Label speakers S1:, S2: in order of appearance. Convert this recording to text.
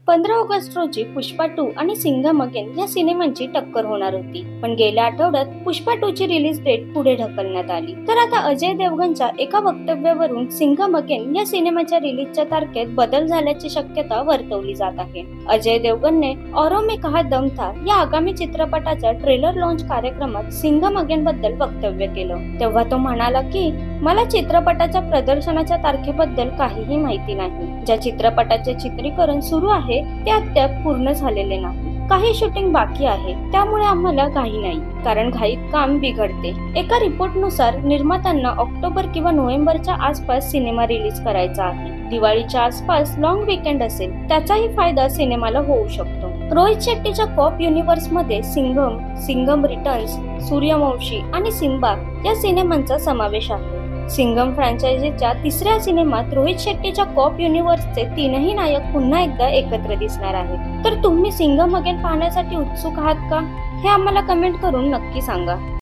S1: 15 August रोजी पुष्पा 2 आणि Singham again या सिनेमांची टक्कर होणार होती, पण गेल्या आठवड्यात पुष्पा 2 ची रिलीज डेट पुढे ढकलण्यात आली. तर आता अजय देवगणच्या एका वक्तव्यावरून सिंघम अगेन या सिनेमाच्या रिलीजच्या तारखेत बदल झाल्याची शक्यता वर्तवली जात आहे. अजय देवगणने औरों में कहा दम था या आगामी चित्रपटाच्या ट्रेलर लॉन्च कार्यक्रमात सिंघम अगेन बद्दल वक्तव्य केलं. तेव्हा तो म्हणाला की मला चित्रपटाच्या प्रदर्शनाच्या तारखेबद्दल काहीही माहिती नाही. ज्या चित्रपटाचे चित्रीकरण सुरू आहे ते अद्याप पूर्ण झालेले नाही. काही शूटिंग बाकी आहे, त्यामुळे आम्हाला घाई नाही, कारण घाईत काम बिघडते. एका रिपोर्टनुसार निर्मात्यांना ऑक्टोबर किंवा नोव्हेंबरच्या आसपास सिनेमा रिलीज करायचा आहे. दिवाळीच्या आसपास लॉंग वीकेंड असेल, त्याचाही फायदा सिनेमाला होऊ शकतो. रोहित शेट्टीच्या कॉप युनिव्हर्स मध्ये सिंघम, सिंघम रिटर्न्स, सूर्यवंशी आणि सिम्बा या सिनेमांचा समावेश आहे. सिंघम फ्रँचायझीच्या तिसऱ्या सिनेमात रोहित शेट्टीच्या कॉप युनिव्हर्सचे तीनही नायक पुन्हा एकदा एकत्र दिसणार आहेत. तर तुम्ही सिंघम अगेन पाहण्यासाठी उत्सुक आहात का? हे आम्हाला कमेंट करून नक्की सांगा.